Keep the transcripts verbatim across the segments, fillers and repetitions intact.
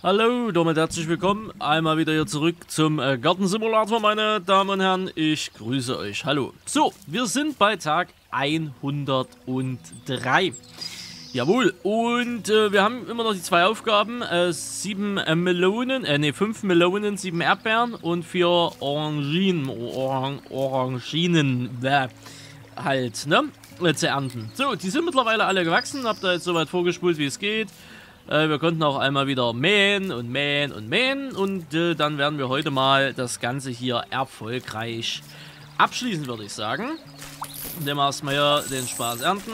Hallo, damit herzlich willkommen. Einmal wieder hier zurück zum äh, Gartensimulator, meine Damen und Herren. Ich grüße euch. Hallo. So, wir sind bei Tag hundertdrei. Jawohl, und äh, wir haben immer noch die zwei Aufgaben. Äh, sieben äh, Melonen, äh, ne, fünf Melonen, sieben Erdbeeren und vier Oranginen, Orang, Oranginen, äh, halt, ne, äh, zu ernten. So, die sind mittlerweile alle gewachsen. Hab da jetzt soweit vorgespult, wie es geht. Äh, wir konnten auch einmal wieder mähen und mähen und mähen. Und äh, dann werden wir heute mal das Ganze hier erfolgreich abschließen, würde ich sagen. Nehmen wir erstmal hier den Spaß ernten.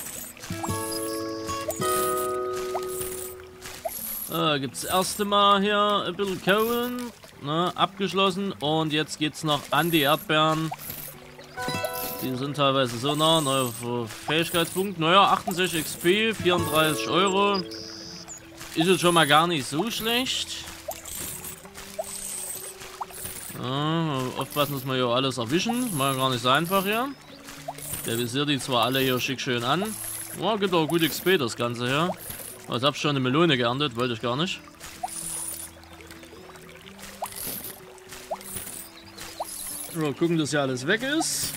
Äh, gibt es das erste Mal hier ein bisschen Kohlen. Ne, abgeschlossen. Und jetzt geht es noch an die Erdbeeren. Die sind teilweise so nah. Neuer Fähigkeitspunkt. Naja, achtundsechzig X P, vierunddreißig Euro. Ist jetzt schon mal gar nicht so schlecht. Ja, aufpassen, dass wir hier alles erwischen. Mal gar nicht so einfach hier. Der visiert die zwar alle hier schick schön an. Ja, gibt auch gut X P das Ganze hier. Ich habe schon eine Melone geerntet, wollte ich gar nicht. So, gucken, dass hier alles weg ist.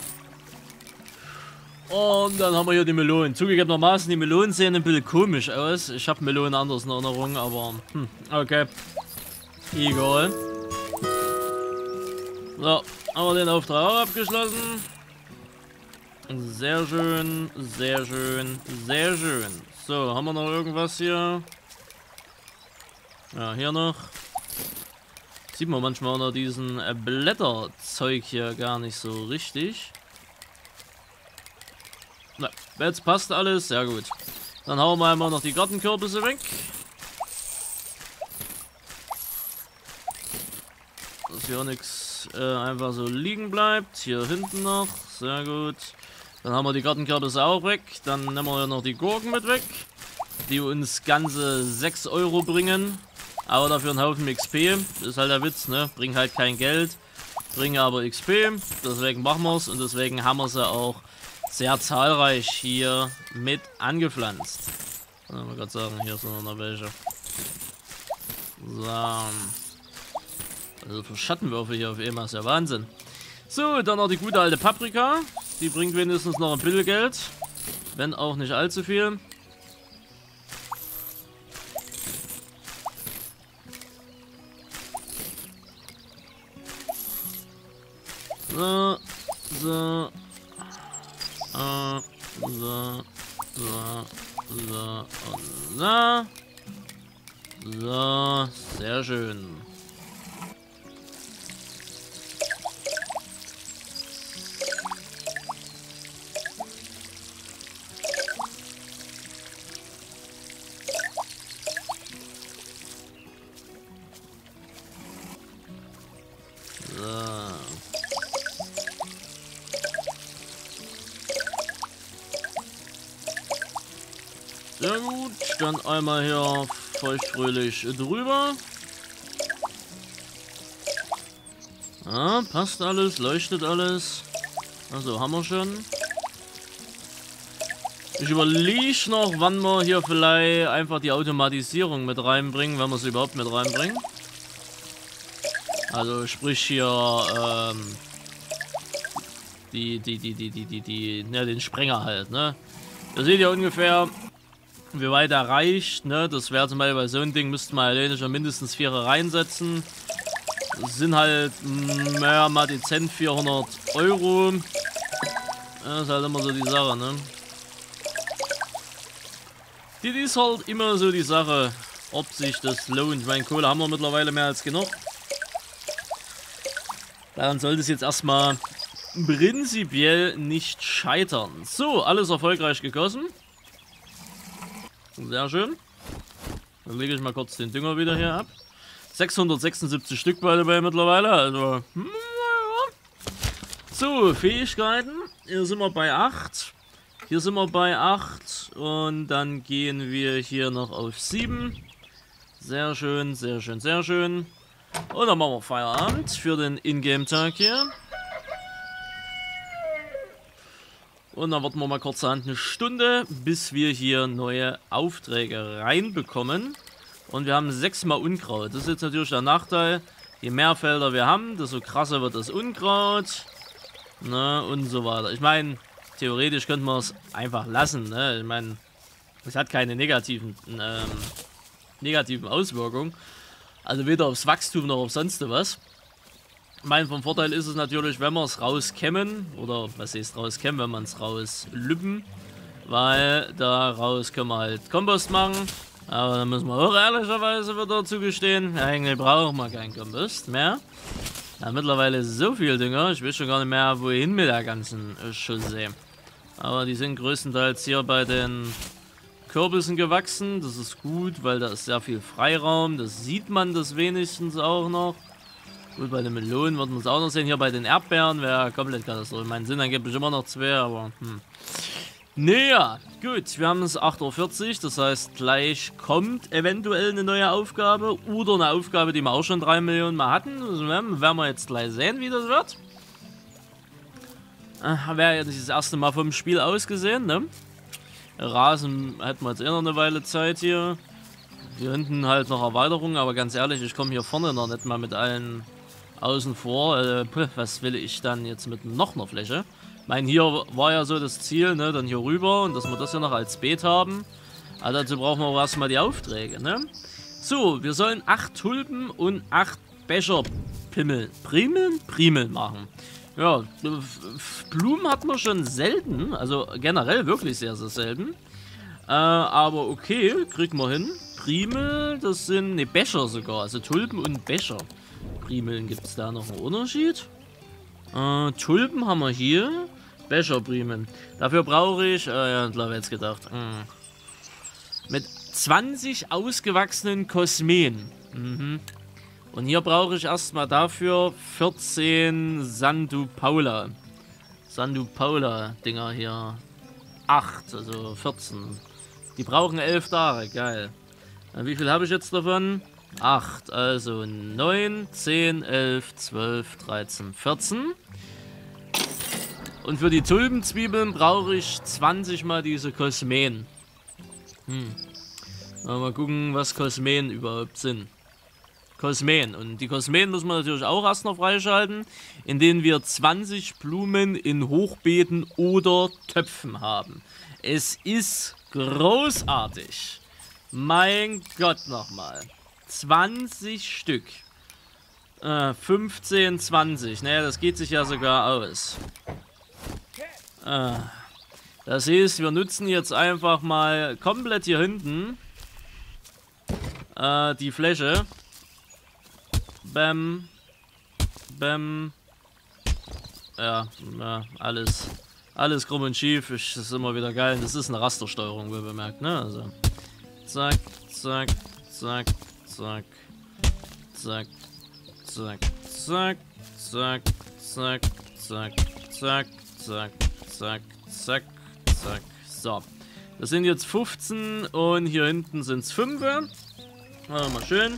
Und dann haben wir hier die Melonen. Zugegebenermaßen, die Melonen sehen ein bisschen komisch aus. Ich habe Melonen anders in Erinnerung, aber hm, okay. Egal. So, haben wir den Auftrag auch abgeschlossen. Sehr schön, sehr schön, sehr schön. So, haben wir noch irgendwas hier? Ja, hier noch. Sieht man manchmal noch diesen äh, Blätterzeug hier gar nicht so richtig. Na, jetzt passt alles, sehr gut. Dann hauen wir einmal noch die Gartenkürbisse weg. Dass hier nichts äh, einfach so liegen bleibt. Hier hinten noch, sehr gut. Dann haben wir die Gartenkürbisse auch weg. Dann nehmen wir noch die Gurken mit weg, die uns ganze sechs Euro bringen. Aber dafür einen Haufen X P. Das ist halt der Witz, ne? Bringen halt kein Geld, bringen aber X P. Deswegen machen wir es und deswegen haben wir sie auch sehr zahlreich hier mit angepflanzt. Ich mal gerade sagen, hier sind noch welche. So. Also für Schattenwürfe hier auf einmal ist ja Wahnsinn. So, dann noch die gute alte Paprika. Die bringt wenigstens noch ein bisschen Geld. Wenn auch nicht allzu viel. So, so. Uh, so, so, so und so. So, sehr schön. Sehr gut, dann einmal hier feuchtfröhlich drüber. Ja, passt alles, leuchtet alles. Also haben wir schon. Ich überlege noch, wann wir hier vielleicht einfach die Automatisierung mit reinbringen, wenn wir sie überhaupt mit reinbringen. Also sprich hier ähm, die, die, die, die, die, die, die, ne, den Sprenger halt, ne? Ihr seht ja ungefähr, wie weit er reicht, ne? Das wäre zum Beispiel bei so einem Ding, müsste man alleine schon mindestens vier reinsetzen. Das sind halt, naja, mal dezent vierhundert Euro. Das ist halt immer so die Sache, ne? Die ist halt immer so die Sache, ob sich das lohnt. Ich meine, Kohle haben wir mittlerweile mehr als genug. Daran sollte es jetzt erstmal prinzipiell nicht scheitern. So, alles erfolgreich gegossen. Sehr schön. Dann lege ich mal kurz den Dünger wieder hier ab. sechshundertsechsundsiebzig Stück bei dabei mittlerweile. Also, hm, ja. So, Fähigkeiten. Hier sind wir bei acht. Hier sind wir bei acht. Und dann gehen wir hier noch auf sieben. Sehr schön, sehr schön, sehr schön. Und dann machen wir Feierabend für den Ingame-Tag hier. Und dann warten wir mal kurzerhand eine Stunde, bis wir hier neue Aufträge reinbekommen. Und wir haben sechsmal Unkraut. Das ist jetzt natürlich der Nachteil. Je mehr Felder wir haben, desto krasser wird das Unkraut. Ne, und so weiter. Ich meine, theoretisch könnte man es einfach lassen. Ne? Ich meine, es hat keine negativen, ähm, negativen Auswirkungen. Also weder aufs Wachstum noch auf sonst was. Ich meine, vom Vorteil ist es natürlich, wenn wir es rauskämmen. Oder was heißt rauskämmen, wenn man es rauslüppen. Weil daraus können wir halt Kompost machen. Aber da müssen wir auch ehrlicherweise wieder zugestehen, eigentlich brauchen wir keinen Kompost mehr. Ja, mittlerweile ist so viel Dünger, ich weiß schon gar nicht mehr, wohin mit der ganzen Chaussee. Aber die sind größtenteils hier bei den Kürbissen gewachsen. Das ist gut, weil da ist sehr viel Freiraum. Das sieht man das wenigstens auch noch. Gut, bei den Melonen wird man es auch noch sehen. Hier bei den Erdbeeren wäre komplett Katastrophe. Mein Sinn angeblich immer noch zwei, aber hm. Naja, gut, wir haben es acht Uhr vierzig, das heißt, gleich kommt eventuell eine neue Aufgabe oder eine Aufgabe, die wir auch schon drei Millionen Mal hatten. Das werden wir jetzt gleich sehen, wie das wird. Äh, wäre ja das erste Mal vom Spiel aus gesehen, ne? Rasen hätten wir jetzt eh noch eine Weile Zeit hier. Hier hinten halt noch Erweiterungen, aber ganz ehrlich, ich komme hier vorne noch nicht mal mit allen außen vor. Äh, was will ich dann jetzt mit noch einer Fläche? Ich meine, hier war ja so das Ziel, ne, dann hier rüber und dass wir das ja noch als Beet haben. Aber dazu brauchen wir auch erstmal die Aufträge, ne? So, wir sollen acht Tulpen und acht Becher Pimmel, Primeln? Primeln machen. Ja, Blumen hat man schon selten, also generell wirklich sehr, sehr selten. Äh, aber okay, kriegen wir hin. Primel, das sind, ne, Becher sogar, also Tulpen und Becher. Primeln, gibt es da noch einen Unterschied? Äh, Tulpen haben wir hier. Becherprimeln. Dafür brauche ich, äh, ja, klar, jetzt gedacht. Mh. Mit zwanzig ausgewachsenen Kosmen. Mhm. Und hier brauche ich erstmal dafür vierzehn Sandu Paula. Sandu Paula Dinger hier. acht, also vierzehn. Die brauchen elf Tage, geil. Na, wie viel habe ich jetzt davon? acht, also neun, zehn, elf, zwölf, dreizehn, vierzehn. Und für die Tulpenzwiebeln brauche ich zwanzig mal diese Kosmen. Hm. Mal gucken, was Kosmen überhaupt sind. Kosmen. Und die Kosmen müssen wir natürlich auch erst noch freischalten, indem wir zwanzig Blumen in Hochbeeten oder Töpfen haben. Es ist großartig. Mein Gott nochmal. zwanzig Stück. Äh, fünfzehn, zwanzig. Naja, das geht sich ja sogar aus. Äh, das heißt, wir nutzen jetzt einfach mal komplett hier hinten äh, die Fläche. Bäm. Bäm. Ja, ja, alles. Alles krumm und schief. Ich, das ist immer wieder geil. Das ist eine Rastersteuerung, wie bemerkt, ne? Also. Zack, zack, zack, zack. Zack, zack, zack, zack, zack, zack, zack, zack, zack, zack, zack. So. Das sind jetzt fünfzehn und hier hinten sind es fünf. Machen wir mal schön.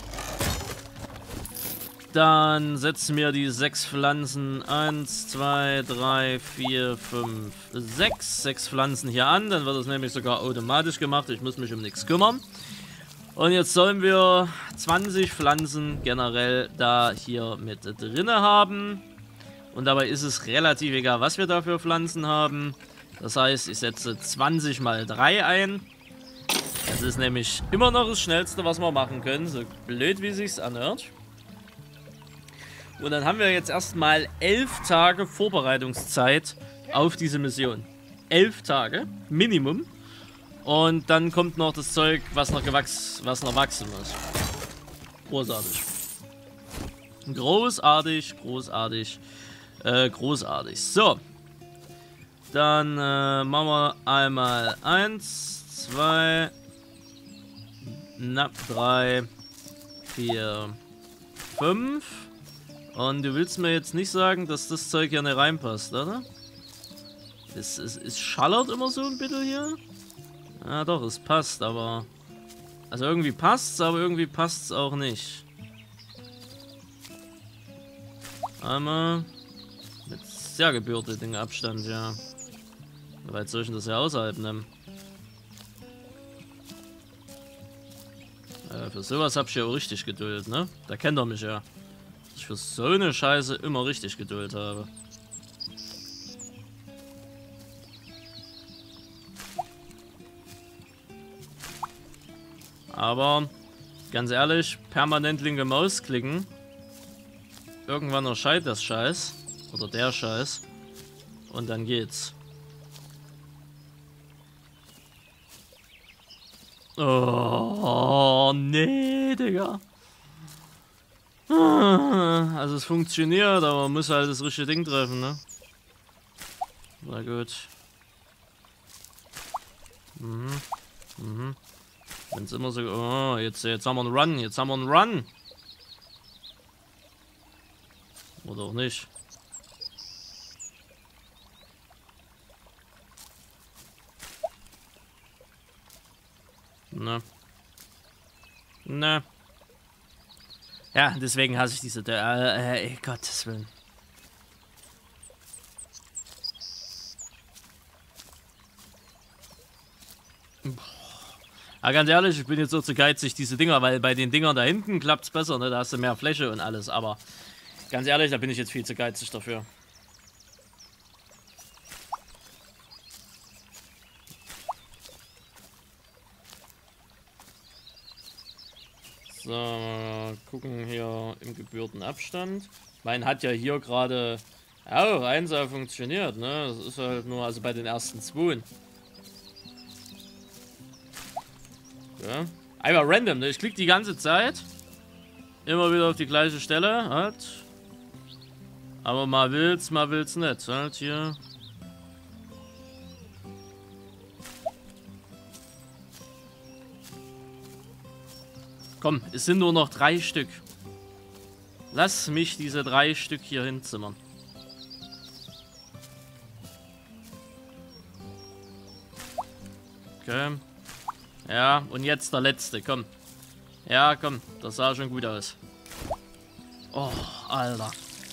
Dann setzen wir die sechs Pflanzen. eins, zwei, drei, vier, fünf, sechs. sechs Pflanzen hier an. Dann wird das nämlich sogar automatisch gemacht. Ich muss mich um nichts kümmern. Und jetzt sollen wir zwanzig Pflanzen generell da hier mit drin haben. Und dabei ist es relativ egal, was wir da für Pflanzen haben. Das heißt, ich setze zwanzig mal drei ein. Das ist nämlich immer noch das Schnellste, was wir machen können. So blöd, wie sich's anhört. Und dann haben wir jetzt erstmal elf Tage Vorbereitungszeit auf diese Mission. Elf Tage, Minimum. Und dann kommt noch das Zeug, was noch gewachsen, was noch wachsen muss. Großartig. Großartig, großartig, äh, großartig. So. Dann äh, machen wir einmal eins, zwei, na, drei, vier, fünf. Und du willst mir jetzt nicht sagen, dass das Zeug hier nicht reinpasst, oder? Es, es, es schallert immer so ein bisschen hier. Ja doch, es passt, aber... Also irgendwie passt's, aber irgendwie passt's auch nicht. Einmal... Mit sehr gebürtigen Abstand, ja. Wie weit soll ich denn das hier außerhalb nehmen? Äh, für sowas hab ich ja auch richtig Geduld, ne? Da kennt er mich ja. Dass ich für so eine Scheiße immer richtig Geduld habe. Aber, ganz ehrlich, permanent linke Maus klicken. Irgendwann erscheint das Scheiß. Oder der Scheiß. Und dann geht's. Oh, nee, Digga. Also es funktioniert, aber man muss halt das richtige Ding treffen, ne? Na gut. Mhm. Mhm. Wenn's immer so... Oh, jetzt, jetzt haben wir einen Run. Jetzt haben wir einen Run. Oder auch nicht. Ne. Ne. Ja, deswegen hasse ich diese... Äh, äh, Gottes Willen. Aber ganz ehrlich, ich bin jetzt so zu geizig, diese Dinger, weil bei den Dingern da hinten klappt es besser, ne? Da hast du mehr Fläche und alles, aber ganz ehrlich, da bin ich jetzt viel zu geizig dafür. So, gucken hier im gebührten Abstand. Mein hat ja hier gerade auch eins funktioniert, ne? Das ist halt nur, also bei den ersten zwei. Ja. Einfach random, ne? Ich klicke die ganze Zeit. Immer wieder auf die gleiche Stelle, halt. Aber mal will's, mal will's nicht, halt hier. Komm, es sind nur noch drei Stück. Lass mich diese drei Stück hier hinzimmern. Okay. Ja, und jetzt der letzte, komm. Ja, komm, das sah schon gut aus. Oh, Alter.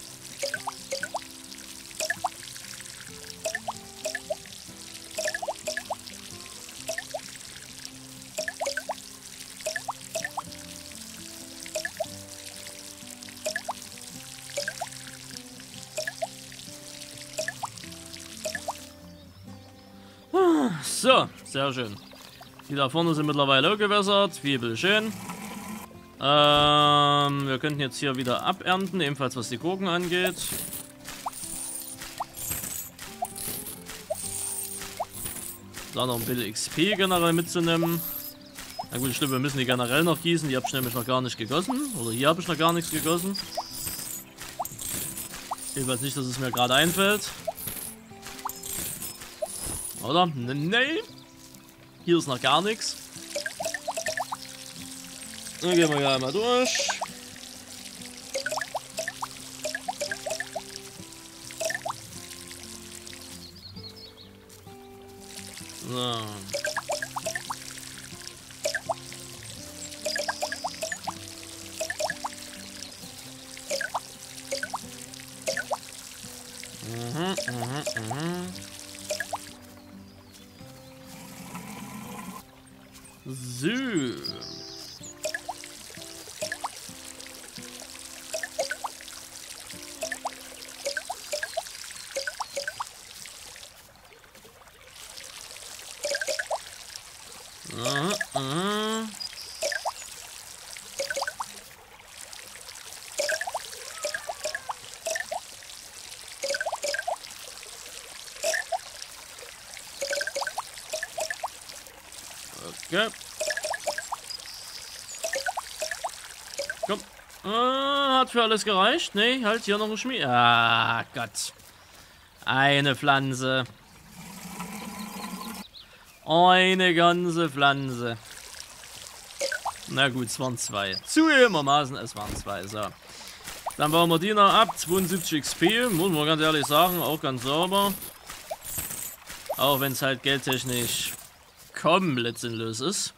So, sehr schön. Die da vorne sind mittlerweile auch gewässert. Wie schön. Ähm, wir könnten jetzt hier wieder abernten, ebenfalls was die Gurken angeht. Da noch ein bisschen X P generell mitzunehmen. Na gut, ich glaube, wir müssen die generell noch gießen. Die habe ich nämlich noch gar nicht gegossen. Oder hier habe ich noch gar nichts gegossen. Ich weiß nicht, dass es mir gerade einfällt. Oder? Nee, nee. Hier ist noch gar nichts. Dann gehen wir ja einmal durch. So. Mhm, mhm, mhm. So. Aha, aha. Okay. Komm. Ah, hat für alles gereicht? Nee, halt hier noch ein Schmied. Ah, Gott. Eine Pflanze. Eine ganze Pflanze. Na gut, es waren zwei. Zugegebenermaßen, es waren zwei. So. Dann bauen wir die noch ab. zweiundsiebzig X P, muss man ganz ehrlich sagen. Auch ganz sauber. Auch wenn es halt geldtechnisch komplett sinnlos ist.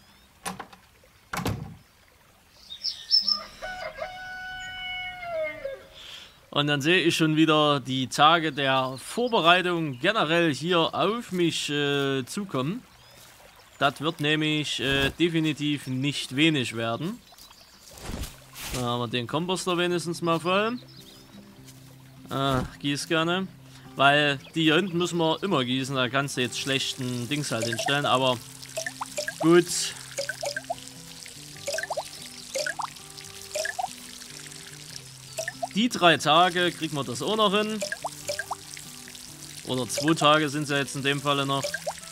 Und dann sehe ich schon wieder die Tage der Vorbereitung generell hier auf mich äh, zukommen. Das wird nämlich äh, definitiv nicht wenig werden. Da haben wir den Komposter wenigstens mal voll. Äh, Gießkanne. Weil die hier hinten müssen wir immer gießen. Da kannst du jetzt schlechten Dings halt hinstellen. Aber gut. Die drei Tage kriegen wir das auch noch hin. Oder zwei Tage sind es ja jetzt in dem Falle noch.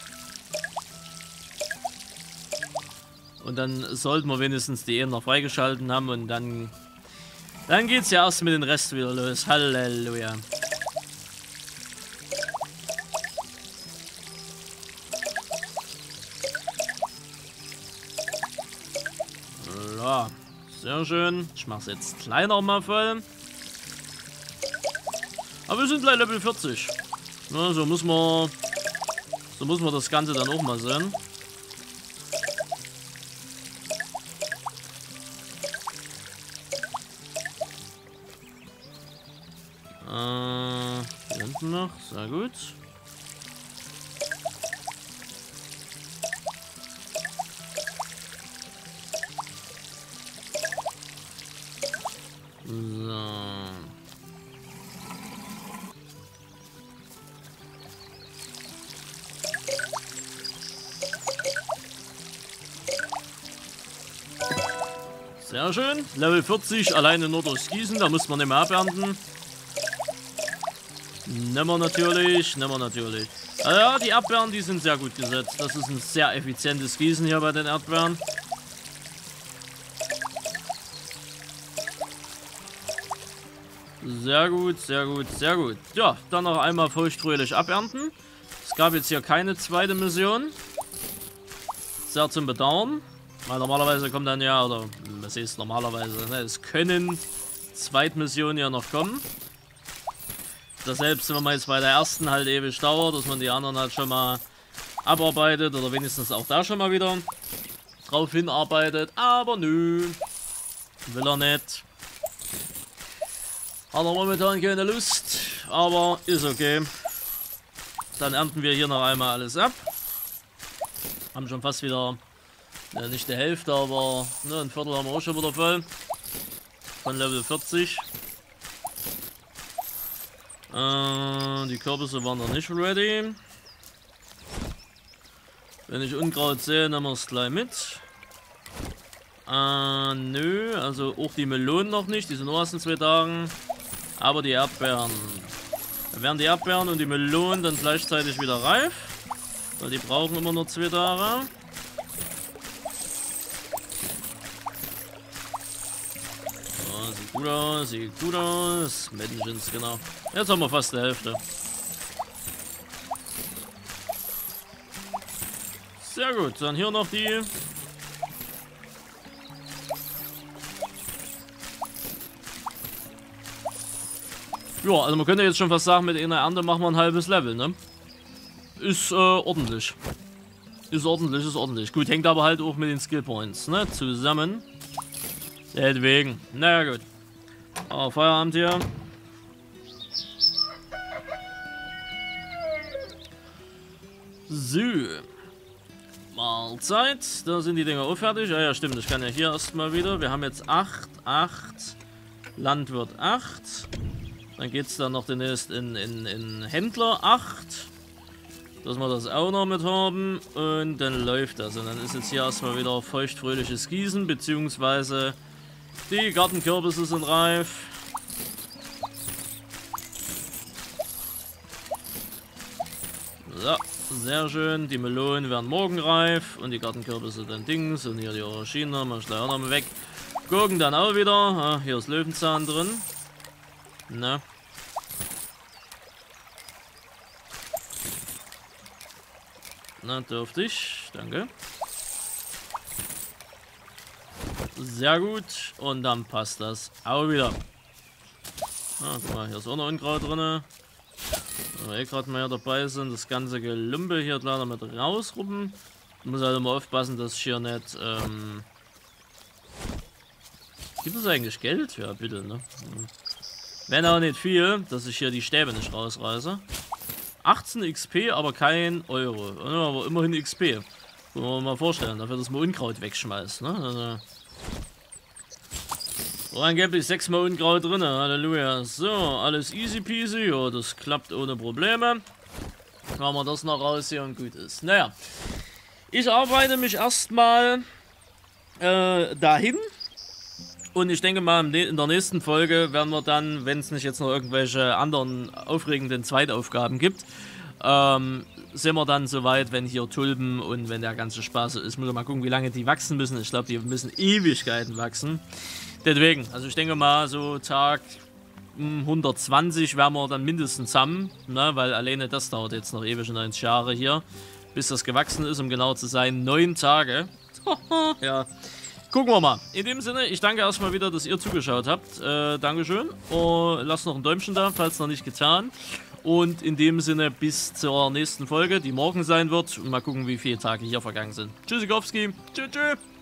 Und dann sollten wir wenigstens die eben noch freigeschalten haben. Und dann, dann geht es ja erst mit dem Rest wieder los. Halleluja. Ja, sehr schön. Ich mache es jetzt kleiner mal voll. Aber wir sind gleich Level vierzig. Na, so muss man, so muss man das Ganze dann auch mal sehen. Äh, hier hinten noch, sehr gut. So. Sehr schön. Level vierzig, alleine nur durchs Gießen, da muss man nicht mehr abernten. Nehmen wir natürlich, nehmen wir natürlich. Also ja, die Erdbeeren, die sind sehr gut gesetzt. Das ist ein sehr effizientes Gießen hier bei den Erdbeeren. Sehr gut, sehr gut, sehr gut. Ja, dann noch einmal feuchtfröhlich abernten. Es gab jetzt hier keine zweite Mission. Sehr zum Bedauern. Weil normalerweise kommt dann ja, oder was heißt normalerweise, ne? Es können Zweitmissionen ja noch kommen. Das selbst wenn man jetzt bei der ersten halt ewig dauert, dass man die anderen halt schon mal abarbeitet oder wenigstens auch da schon mal wieder drauf hinarbeitet. Aber nö, will er nicht. Hat er momentan keine Lust, aber ist okay. Dann ernten wir hier noch einmal alles ab. Haben schon fast wieder, ne, nicht die Hälfte, aber ne, ein Viertel haben wir auch schon wieder voll. Von Level vierzig. Äh, die Kürbisse waren noch nicht ready. Wenn ich Unkraut sehe, nehmen wir es gleich mit. Äh, nö, also auch die Melonen noch nicht, die sind nur erst in zwei Tagen. Aber die Erdbeeren. Dann werden die Erdbeeren und die Melonen dann gleichzeitig wieder reif. Weil die brauchen immer nur zwei Tage. So, sieht gut aus, sieht gut aus. Menschens, genau. Jetzt haben wir fast die Hälfte. Sehr gut, dann hier noch die. Ja, also man könnte jetzt schon fast sagen, mit einer Ernte machen wir ein halbes Level, ne? Ist äh, ordentlich. Ist ordentlich, ist ordentlich. Gut, hängt aber halt auch mit den Skill Points, ne? Zusammen. Deswegen. Naja, gut. Aber Feierabend hier. So. Mahlzeit. Da sind die Dinger auch fertig. Ja, ja, stimmt. Ich kann ja hier erstmal wieder. Wir haben jetzt acht, acht. Landwirt acht. Dann geht es dann noch demnächst in, in, in Händler acht. Dass wir das auch noch mit haben. Und dann läuft das. Und dann ist jetzt hier erstmal wieder feuchtfröhliches Gießen. Beziehungsweise die Gartenkürbisse sind reif. So, sehr schön. Die Melonen werden morgen reif. Und die Gartenkürbisse dann Dings. Und hier die Aubergine. Mach ich gleich auch noch mal weg. Gurken dann auch wieder. Ah, hier ist Löwenzahn drin. Na. Na, dürfte ich. Danke. Sehr gut. Und dann passt das auch wieder. Ah, guck mal, hier ist auch noch Unkraut drin. Wenn wir eh gerade mal hier dabei sind, das ganze Gelümpe hier leider mit rausruppen. Ich muss halt immer aufpassen, dass ich hier nicht. Ähm Gibt es eigentlich Geld? Ja, bitte, ne? Hm. Wenn auch nicht viel, dass ich hier die Stäbe nicht rausreiße. achtzehn X P, aber kein Euro. Aber immerhin X P. Können wir mal vorstellen, dafür, dass man Unkraut wegschmeißt, ne? Also. So, angeblich sechsmal Unkraut drin, Halleluja. So, alles easy peasy, ja, das klappt ohne Probleme. Machen wir das noch raus hier und gut ist. Naja, ich arbeite mich erstmal äh, dahin. Und ich denke mal, in der nächsten Folge werden wir dann, wenn es nicht jetzt noch irgendwelche anderen aufregenden Zweitaufgaben gibt, ähm, sind wir dann soweit, wenn hier Tulpen und wenn der ganze Spaß so ist. Muss mal gucken, wie lange die wachsen müssen. Ich glaube, die müssen Ewigkeiten wachsen. Deswegen, also ich denke mal, so Tag hundertzwanzig werden wir dann mindestens haben, ne? Weil alleine das dauert jetzt noch ewig neunzig Jahre hier, bis das gewachsen ist, um genau zu sein, neun Tage. Ja, gucken wir mal. In dem Sinne, ich danke erstmal wieder, dass ihr zugeschaut habt. Äh, Dankeschön. Und lasst noch ein Däumchen da, falls noch nicht getan. Und in dem Sinne, bis zur nächsten Folge, die morgen sein wird. Und mal gucken, wie viele Tage hier vergangen sind. Tschüssikowski. Tschüss, tschüss.